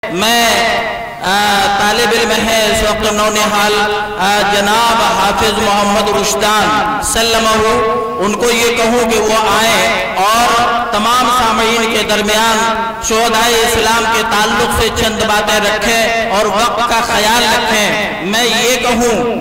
میں طالب علم ہے اس وقت نونہال جناب حافظ محمد رشدان سلمہ، ان کو یہ کہوں کہ وہ آئیں اور تمام سامعین کے درمیان شہدائے اسلام کے تعلق سے چند باتیں رکھیں اور وقت کا خیال رکھیں۔ میں یہ کہوں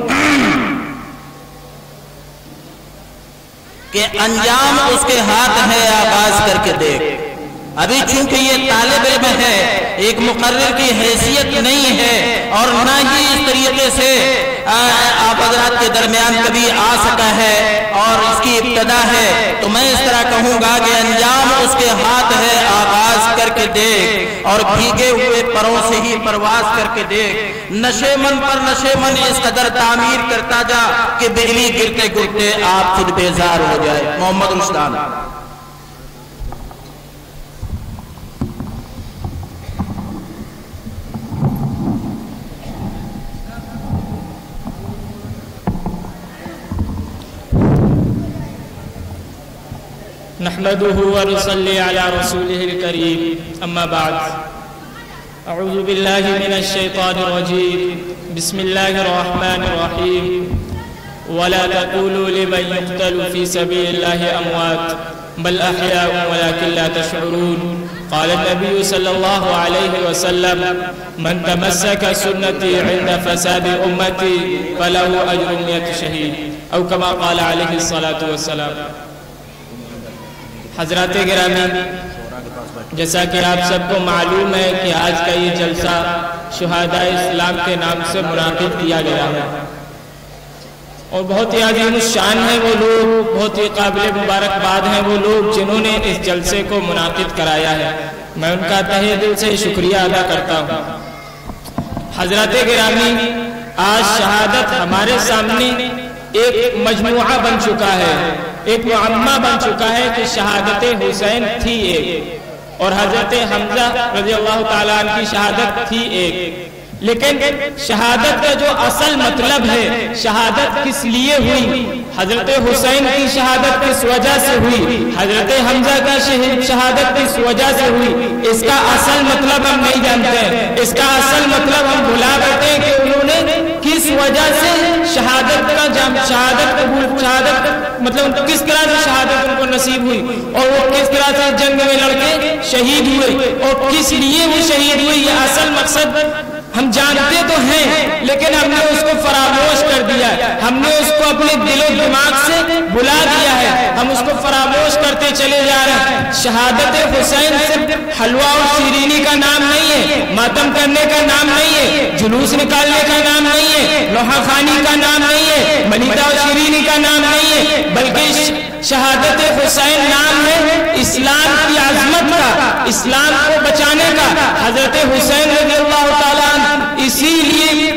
کہ انجام اس کے ہاتھ ہے، آغاز کر کے دیکھ۔ ابھی چونکہ یہ طالب علم ہے، ایک مقرر کی حیثیت نہیں ہے اور نہ ہی اس طریقے سے آپ حضرات کے درمیان کبھی آ سکا ہے اور اس کی ابتدا ہے، تو میں اس طرح کہوں گا کہ انجام اس کے ہاتھ ہے، آغاز کر کے دیکھ اور بھیگے ہوئے پروں سے ہی پرواز کر کے دیکھ۔ نشے من پر نشے من اس قدر تعمیر کرتا جا کہ بجلی گرتے گرتے آپ خود بیزار ہو جائے۔ محمد رشدان۔ نحمده ونصلي على رسوله الكريم أما بعد أعوذ بالله من الشيطان الرجيم بسم الله الرحمن الرحيم ولا تقولوا لمن يقتل في سبيل الله أموات بل أحياء ولكن لا تشعرون قال النبي صلى الله عليه وسلم من تمسك سنتي عند فساد أمتي فله أجر 100 شهيد أو كما قال عليه الصلاة والسلام۔ حضرات گرامی، جیسا کہ آپ سب کو معلوم ہے کہ آج کا یہ جلسہ شہداء اسلام کے نام سے منعقد کیا گیا ہے اور بہت ہی عظیم الشان ہیں وہ لوگ، بہت ہی قابل مبارکباد ہیں وہ لوگ جنہوں نے اس جلسے کو منعقد کرایا ہے۔ میں ان کا تہہ دل سے شکریہ ادا کرتا ہوں۔ حضرات گرامی، آج شہادت ہمارے سامنے ایک مجموعہ بن چکا ہے، ایک معمہ بن چکا ہے کہ شہادت حسین تھی ایک اور حضرت حمزہ رضی اللہ تعالیٰ عنہ کی شہادت تھی ایک، لیکن شہادت کا جو اصل مطلب ہے، شہادت کس لیے ہوئی، حضرت حسین کی شہادت کس وجہ سے ہوئی، حضرت حمزہ کا شہادت کس وجہ سے ہوئی، اس کا اصل مطلب ہم نہیں جانتے ہیں۔ اس کا اصل مطلب ہم بھلا بیٹھے ہیں کہ انہوں نے کس وجہ سے شہادت مطلب کس طرح سے شہادت ان کو نصیب ہوئی اور وہ کس طرح سے جنگ میں لڑ کے شہید ہوئے اور کس لیے وہ شہید ہوئی، یہ اصل مقصد ہم جانتے تو ہیں لیکن ہم نے اس کو فراموش کر دیا ہے، ہم نے اس کو اپنے دل و دماغ سے بلا دیا ہے، ہم اس کو فراموش کرتے چلے جا رہے ہیں۔ شہادت حسین صرف حلوہ اور شیرینی کا نام نہیں ہے، ماتم کرنے کا نام نہیں ہے، جلوس نکالنے کا نام نہیں ہے، لوحہ خوانی کا نام نہیں ہے، ملیدہ اور شیرینی کا نام نہیں ہے، بلکہ شہادت حسین نام ہے اسلام کی عظمت کا، اسلام کو بچانے کا۔ حضرت حسین رضی اللہ تعالیٰ عنہ اسی لیے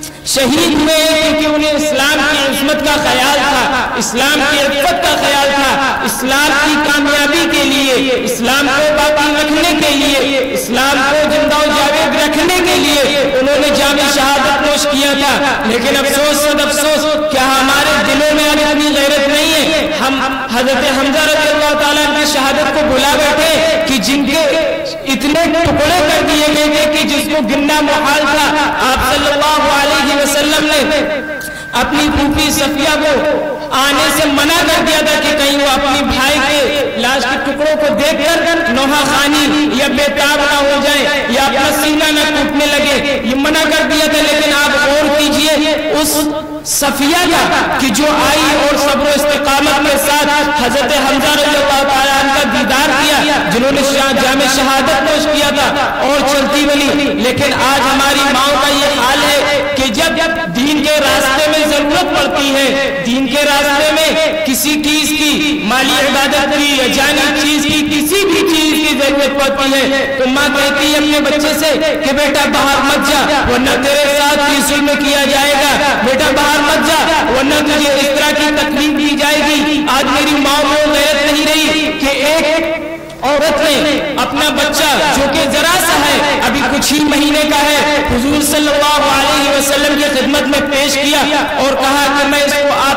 شہید ہوئے کیونکہ انہیں اسلام کی عظمت کا خیال تھا، اسلام کی عزت کا خیال تھا، اسلام کی کامیابی کے لیے، اسلام کو باقی رکھنے کے لیے، اسلام کو زندہ و جاوید رکھنے کے لیے انہوں نے جام شہادت نوش کیا تھا۔ لیکن افسوس صد افسوس، کیا ہمارے دلوں میں اتنی غیرت نہیں ہے؟ ہم حضرت حمزہ رضی اللہ تعالیٰ کی شہادت کو بھلا بیٹھے کہ جن کے اتنے ٹکڑے کر دیے گئے تھے کہ جس کو گننا محال تھا۔ آپ صلی اللہ علیہ وسلم نے اپنی پھوپھی صفیہ کو آنے سے منع کر دیا تھا کہ کہیں وہ اپنی بھائی کے لاش کے ٹکڑوں کو دیکھ کر نوحہ خوانی یا بےتاب نہ ہو جائے یا اپنا سینہ نہ ٹوٹنے لگے، یہ منع کر دیا تھا۔ لیکن آپ غور کیجئے اس صفیہ کا کہ جو آئی اور صبر و استقامت کے ساتھ حضرت حمزہ رضی اللہ تعالیٰ عنہ کا دیدار کیا، جنہوں نے جام شہادت نوش کیا تھا اور چلتی بلی۔ لیکن آج ہماری ماؤں کا یہ حال ہے کہ جب دین کے راستے میں ضرورت پڑتی ہے، دین کے راستے میں کسی چیز کی، مالی عبادت کی یا جانی چیز کی، کسی بھی چیز کی ضرورت پڑتی ہے تو ماں کہتی ہے اپنے بچے سے کہ بیٹا باہر مت جا ورنہ تیرے ساتھ یہ ظلم کیا جائے گا، بیٹا باہر مت جا ورنہ تجھے اس طرح کی تکلیف دی جائے گی۔ آج میری ماں کو غیرت نہیں رہی کہ ایک عورت نے اپنا بچہ جو کہ ذرا سا ہے، ابھی کچھ ہی مہینے کا ہے، حضور صلی اللہ علیہ وسلم کی خدمت میں پیش کیا اور کہا کہ میں اس کو آپ کی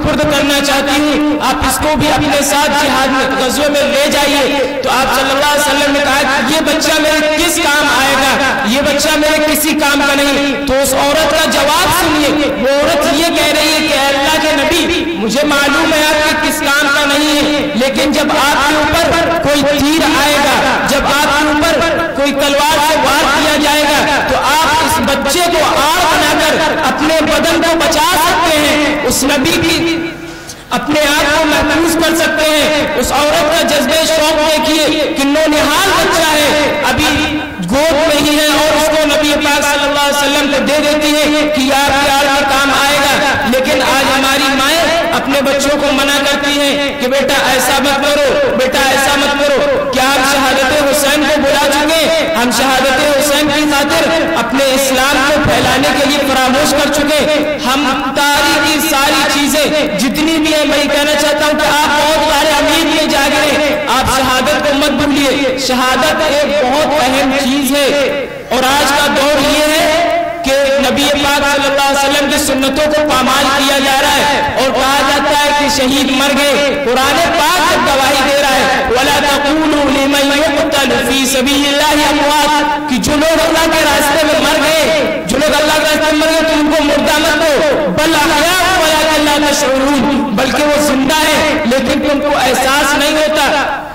سپرد کرنا چاہتی ہوں، آپ اس کو بھی اپنے ساتھ جہاد میں غزوے میں لے جائیے۔ تو آپ صلی اللہ علیہ وسلم نے کہا کہ یہ بچہ میرے کس کام آئے گا، یہ بچہ میرے کسی کام کا نہیں۔ تو اس عورت کا جواب سنیے، وہ عورت یہ کہہ رہی ہے کہ اللہ کے نبی مجھے معلوم ہے آپ کے کس کام کا نہیں ہے، لیکن جب آپ کے اوپر کوئی تیر آئے گا، جب آپ کے اوپر کوئی تلوار سے وار کیا جائے گا تو آپ اس بچے کو آڑ بنا کر اپنے بدن کو بچا سکتے ہیں، اس نبی کی اپنے آپ کو محفوظ کر سکتے ہیں۔ اس عورت کا جذبہ شوق دیکھیے کہ نونہال بچہ ہے، ابھی گود میں ہی ہے، اور اس کو نبی پاک صلی اللہ علیہ وسلم کو دے دیتی ہے کہ آپ کے آڑ میں کام آئے گا۔ لیکن آج ہماری مائیں اپنے بچوں کو منع کرتی ہیں کہ بیٹا ایسا مت کرو، بیٹا ایسا مت کرو۔ کیا ہم شہادت حسین کو بلا چکے؟ ہم شہادت حسین کی خاطر اپنے اسلام کو پھیلانے کے لیے فراموش کر چکے۔ ہم تاریخی ساری چیزیں جتنی بھی ہیں، میں کہنا چاہتا ہوں کہ آپ بہت سارے امید میں جاگ رہے ہیں، آپ شہادت کو مت بھولیے۔ شہادت ایک بہت اہم چیز ہے، اور آج کا دور یہ ہے کہ نبی پاک صلی اللہ علیہ وسلم کی سنتوں کو پامال کیا جا رہا ہے، اور کہا جاتا ہے کہ شہید مر گئے۔ قرآن پاک جب گواہی دے رہا ہے وَلَا تَقُولُوا لِمَن يُقْتَلُ فِي سَبِيلِ اللَّهِ أَمْوَاتٌ، کہ جو لوگ اللہ کے راستے میں مر گئے، جو لوگ اللہ کے راستے میں مر گئے تو ان کو مردہ مت دو، بل احیاء وَلَٰكِن لَا تَشْعُرُونَ، بلکہ وہ زندہ ہے لیکن تم کو احساس نہیں ہوتا۔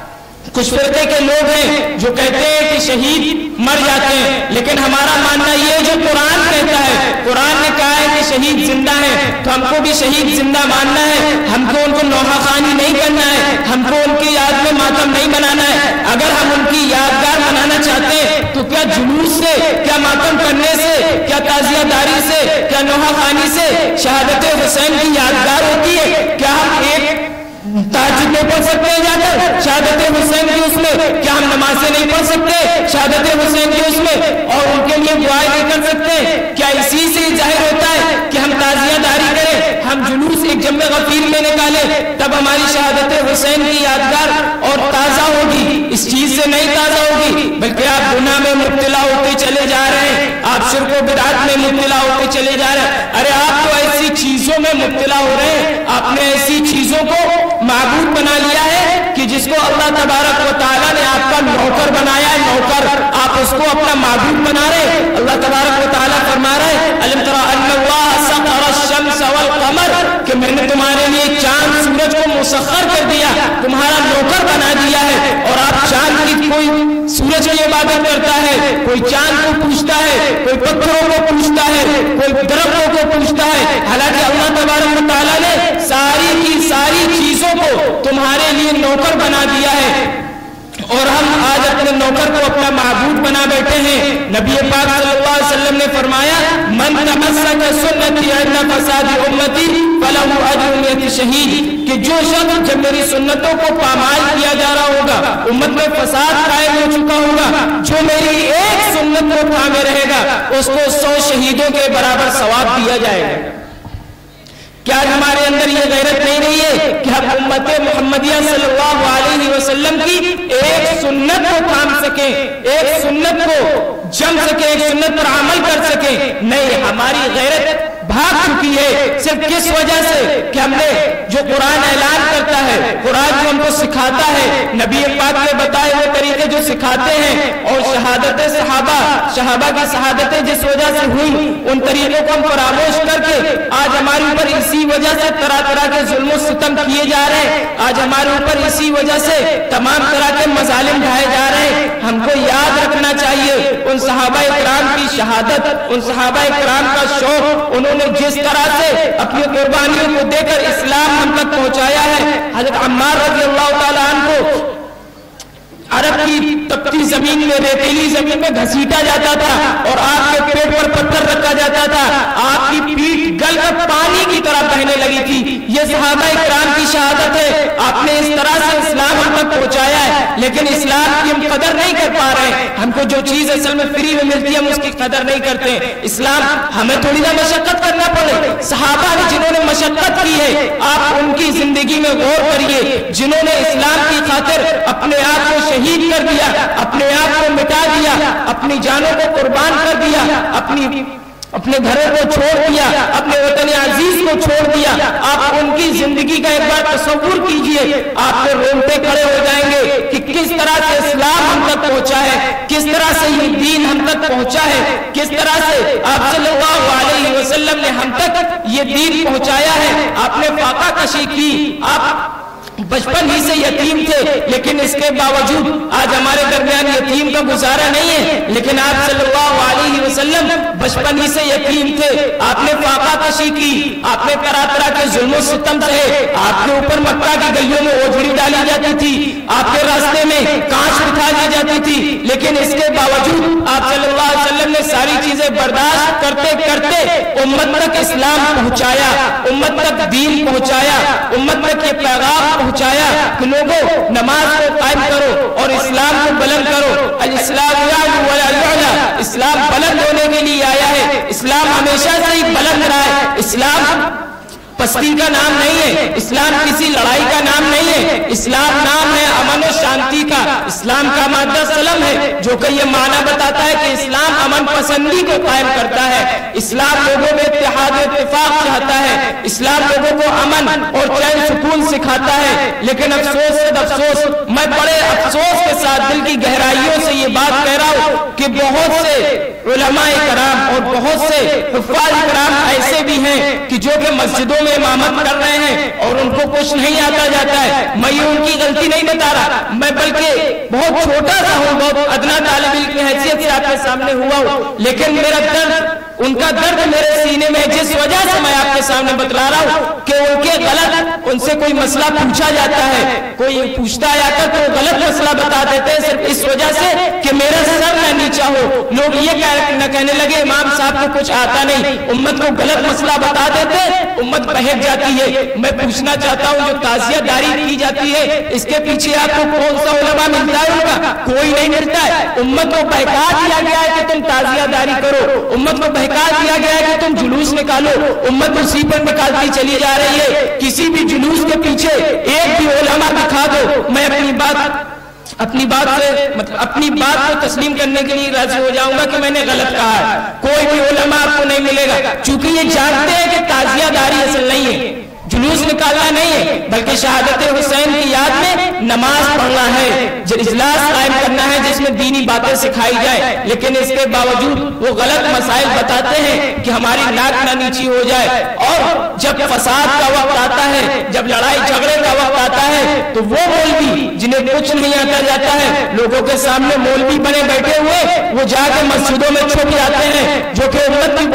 کچھ فرقے کے لوگ ہیں جو کہتے ہیں کہ شہید مر جاتے ہیں، لیکن ہمارا ماننا یہ جو قرآن کہتا ہے، قرآن نے کہا ہے کہ شہید زندہ ہے، تو ہم کو بھی شہید زندہ ماننا ہے۔ ہم کو ان کو نوحہ خوانی نہیں کرنا ہے، ہم کو ان کی یاد میں ماتم نہیں منانا ہے۔ اگر ہم ان کی یادگار منانا چاہتے ہیں تو کیا جلوس سے، کیا ماتم کرنے سے، کیا تعزیہ داری سے، کیا نوحہ خوانی سے شہادت حسین کی یادگار ہوتی ہے؟ کیا ہم ایک تہجد نہیں پڑھ سکتے جا کر شہادت حسین کی اس میں؟ کیا ہم نمازیں نہیں پڑھ سکتے شہادت حسین کی اس میں اور ان کے لیے دعائیں نہیں کر سکتے؟ کیا اسی سے ظاہر ہوتا ہے کہ ہم تعزیہ داری کریں، ہم جلوس ایک جمع غفیر میں نکالیں، تب ہماری شہادت حسین کی یادگار اور تازہ ہوگی؟ اس چیز سے نہیں تازہ ہوگی، بلکہ آپ گناہ میں مبتلا ہوتے چلے جا رہے ہیں، آپ شرک و بدعت میں مبتلا ہوتے چلے جا رہے ہیں۔ ارے آپ تو ایسی چیزوں میں مبتلا ہو رہے ہیں، آپ نے ایسی چیزوں کو معبود بنا لیا ہے کہ جس کو اللہ تبارک و تعالیٰ نے آپ کا نوکر بنایا ہے، نوکر، آپ اس کو اپنا معبود بنا رہے ہیں۔ اللہ تبارک و تعالیٰ فرما رہے ہیں الم تر ان اللہ سخر الشمس والقمر، کہ میں نے تمہارے لیے چاند سورج کو مسخر کر دیا، تمہارا نوکر بنا دیا ہے، اور آپ چاند کی کوئی سورج کی عبادت کرتا ہے، کوئی چاند کو پوچھتا ہے، کوئی پتھروں کو پوچھتا ہے، کوئی درختوں کو پوچھتا ہے، حالانکہ اللہ تبارک و تعالیٰ نے ساری کی ساری چیزوں کو تمہارے لیے نوکر بنا دیا ہے، اور ہم آج اپنے نوکر کو اپنا معبود بنا بیٹھے ہیں۔ نبی پاک صلی اللہ علیہ وسلم نے فرمایا من تمسک سنتی عند فساد امتی فلہ اجر 100 شہید، کہ جو شخص جب میری سنتوں کو پامال کیا جا رہا ہوگا، امت میں فساد قائم ہو چکا ہوگا، جو میری ایک سنت کو تھامے رہے گا اس کو 100 شہیدوں کے برابر ثواب دیا جائے گا۔ کیا ہمارے اندر یہ غیرت نہیں رہی ہے کہ ہم امت محمدیہ صلی اللہ علیہ وسلم کی ایک سنت کو تھام سکیں، ایک سنت کو جم سکیں، ایک سنت پر عمل کر سکیں؟ نہیں، ہماری غیرت بھاگ چکی ہے۔ صرف کس وجہ سے کہ ہم نے جو قرآن اعلان کرتا ہے، قرآن جو ہم کو سکھاتا ہے، نبی پاک نے بتائے وہ طریقے جو سکھاتے ہیں، اور شہادت صحابہ کی شہادتیں جس وجہ سے ہوئی، ان طریقوں کو ہم فراموش کر کے آج ہمارے اوپر اسی وجہ سے طرح طرح کے ظلم و ستم کیے جا رہے ہیں، آج ہمارے اوپر اسی وجہ سے تمام طرح کے مظالم ڈھائے جا رہے ہیں۔ ہم کو یاد رکھنا چاہیے ان صحابہ کرام کی شہادت، ان صحابہ کرام کا شوق، انہوں نے جس طرح سے اپنی قربانیوں کو دے کر اسلام ہم تک پہنچایا ہے۔ حضرت عمار رضی اللہ تعالیٰ عنہ کو عرب کی تپتی زمین میں، ریتیلی زمین میں گھسیٹا جاتا تھا، اور آپ کے پیٹ پر پتھر رکھا جاتا تھا، آپ کی پیٹ گل کر پانی کی طرح بہنے لگی تھی۔ یہ صحابہ کرام کی شہادت ہے، آپ نے اس طرح سے اسلام ہم تک پہنچایا ہے، لیکن اسلام کی ہم قدر نہیں کر پا رہے ہیں۔ ہم کو جو چیز اصل میں فری میں ملتی ہے ہم اس کی قدر نہیں کرتے۔ اسلام ہمیں تھوڑی نہ مشقت کرنا پڑے، صحابہ نے جنہوں نے مشقت کی ہے، آپ ان کی زندگی میں غور کریے، جنہوں نے اسلام کی خاطر اپنے آپ کو شہید کر دیا، اپنے آپ کو مٹا دیا، اپنی جانوں کو قربان کر دیا، اپنی اپنے گھروں کو چھوڑ دیا، اپنے وطن عزیز کو چھوڑ دیا. آپ ان کی زندگی کا ایک بار تصور کیجئے، آپ کے رونگٹے کھڑے ہو جائیں گے کہ کس طرح سے اسلام ہم تک پہنچا ہے، کس طرح سے یہ دین ہم تک پہنچا ہے، کس طرح سے آپ صلی اللہ علیہ وسلم نے ہم تک یہ دین پہنچایا ہے. آپ نے فاقہ کشی کی، آپ بچپن ہی سے یتیم تھے، لیکن اس کے باوجود آج ہمارے درمیان یتیم کا گزارا نہیں ہے. لیکن آپ صلی اللہ علیہ وسلم بچپن ہی سے یتیم تھے، آپ نے فاقہ کشی کی، آپ نے طرح طرح کے ظلم و ستم سہے. آپ کے اوپر مکہ کی گلیوں میں اوجھڑی ڈالی جاتی تھی، آپ کے راستے میں کانچ بٹھا دی جاتی تھی، لیکن اس کے باوجود آپ صلی اللہ علیہ وسلم نے ساری چیزیں برداشت کرتے کرتے امت تک اسلام پہنچایا، امت تک دین پہنچایا، امت تک یہ پیغام پہنچایا کہ لوگوں نماز کو قائم کرو اور اسلام کو بلند کرو. الاسلام یعلو ولا یعلا، اسلام بلند ہونے کے لیے آیا ہے. اسلام ہمیشہ سے ہی بلند رہا ہے. اسلام پستی کا نام نہیں ہے، اسلام کسی لڑائی کا نام نہیں ہے. اسلام نام ہے امن و شانتی کا. اسلام کا مادہ سلم ہے جو کہ یہ معنی بتاتا ہے کہ اسلام امن پسندی کو قائم کرتا ہے. اسلام لوگوں میں اتحاد و اتفاق چاہتا ہے. اسلام لوگوں کو امن اور چین سکون سکھاتا ہے. لیکن افسوس سے افسوس، میں بڑے افسوس کے ساتھ دل کی گہرائیوں سے یہ بات کہہ رہا ہوں کہ بہت سے علماء کرام اور بہت سے حفاظ کرام ایسے بھی ہیں کہ جو کہ مسجدوں میں امامت کر رہے ہیں اور ان کو کچھ نہیں آتا جاتا ہے. میں یہ ان کی غلطی نہیں بتا رہا، میں بلکہ بہت چھوٹا سا ہوں، بہت ادنا طالب علم کی حیثیت سے آپ کے سامنے ہوا ہوں. لیکن میرا درد، ان کا درد میرے سینے میں، جس وجہ سے میں آپ کے سامنے بتلا رہا ہوں کہ ان کے غلط، ان سے کوئی مسئلہ پوچھا جاتا ہے، کوئی پوچھتا آتا تو غلط مسئلہ بتا دیتے ہیں صرف اس وجہ سے کہ میرا سر نہ نیچا ہو. لوگ یہ نہ کہنے لگے امام صاحب کو کچھ آتا نہیں، امت کو غلط مسئلہ بتا دیتے، امت بہک جاتی ہے. میں پوچھنا چاہتا ہوں جو تعزیہ داری کی جاتی ہے اس کے پیچھے آپ کو کون سا علماء ملتا ہے؟ ان کا کوئی نہیں ملتا ہے. امت کو بہکا دیا گیا ہے کہ تم تعزیہ داری کرو، امت کو بہکا دیا گیا ہے کہ تم جلوس نکالو. امت اسی پر نکالتی چلی جا رہی ہے. کسی بھی جلوس کے پیچھے ایک بھی علماء دکھا دو، میں اپنی بات کو تسلیم کرنے کے لیے راضی ہو جاؤں گا کہ میں نے غلط کہا ہے. کوئی بھی علماء آپ کو نہیں ملے گا، چونکہ یہ جانتے ہیں کہ تعزیہ داری اصل نہیں ہے، جلوس نکالنا نہیں ہے، بلکہ شہادت حسین کی یاد میں نماز پڑھنا ہے، اجلاس قائم کرنا ہے جس میں دینی باتیں سکھائی جائے. لیکن اس کے باوجود وہ غلط مسائل بتاتے ہیں کہ ہماری ناک نہ نیچی ہو جائے. اور جب فساد کا وقت آتا ہے، جب لڑائی جھگڑے کا وقت آتا ہے تو وہ مولوی جنہیں کچھ نہیں آتا جاتا ہے، لوگوں کے سامنے مولوی بنے بیٹھے ہوئے، وہ جا کے مسجدوں میں چھپ جاتے ہیں، جو کہ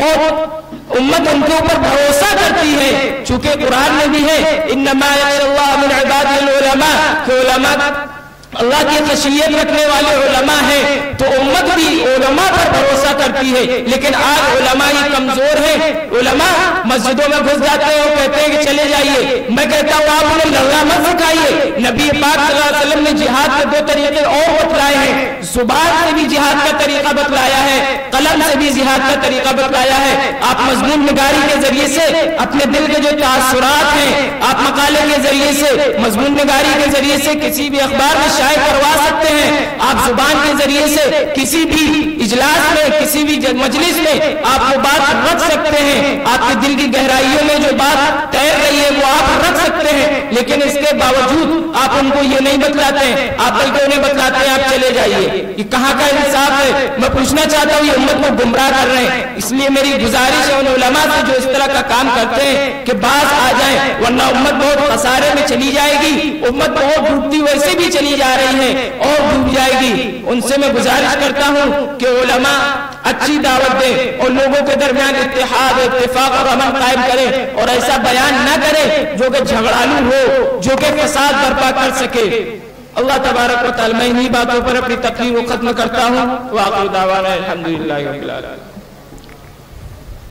امت ان کے اوپر بھروسہ کرتی ہے. چونکہ قرآن میں بھی ہے انما یخشی اللہ من عبادہ العلماء، کہ علماء اللہ کی خشیت رکھنے والے علماء ہیں، تو امت بھی علماء پر بھروسہ کرتی ہے. لیکن آج علماء ہی کمزور ہیں. علماء مسجدوں میں گھس جاتے ہیں اور کہتے ہیں کہ چلے جائیے. میں کہتا ہوں آپ انہیں لڑنا مت سکھائیے. نبی پاک صلی اللہ علیہ وسلم نے جہاد کے 2 طریقے اور بتلائے ہیں. زبان سے بھی جہاد کا طریقہ بتلایا ہے، قلم سے بھی جہاد کا طریقہ بتلایا ہے. آپ مضمون نگاری کے ذریعے سے اپنے دل کے جو تاثرات ہیں، آپ مقالے کے ذریعے سے، مضمون نگاری کے ذریعے سے کسی بھی اخبار میں شائع کروا سکتے ہیں. آپ زبان کے ذریعے سے کسی بھی اجلاس میں، کسی بھی مجلس میں آپ وہ بات رکھ سکتے ہیں. آپ کے دل کی گہرائیوں میں جو بات تیر رہی ہے وہ آپ رکھ سکتے ہیں. لیکن اس کے باوجود آپ ان کو یہ نہیں بتلاتے ہیں، آپ بلکہ انہیں بتلاتے ہیں آپ چلے جائیے. یہ کہاں کا انصاف ہے؟ میں پوچھنا چاہتا ہوں، یہ امت کو گمراہ کر رہے ہیں. اس لیے میری گزارش ہے ان علماء سے جو اس طرح کا کام کرتے ہیں کہ باز آ جائیں، ورنہ امت بہت خسارے میں چلی جائے گی. امت بہت ڈوبتی ویسے بھی چلی جا رہی ہے اور ڈوب جائے گی. ان سے میں گزارش کرتا ہوں کہ علماء اچھی دعوت دیں اور لوگوں کے درمیان اتحاد، اتفاق اور امن قائم کریں، اور ایسا بیان نہ کریں جو کہ جھگڑالو ہو، جو کہ فساد برپا کر سکے. اللہ تبارک و تعالی، میں انہی باتوں پر اپنی تقریر کو ختم کرتا ہوں. وآخر دعوانا الحمدللہ رب العالمین.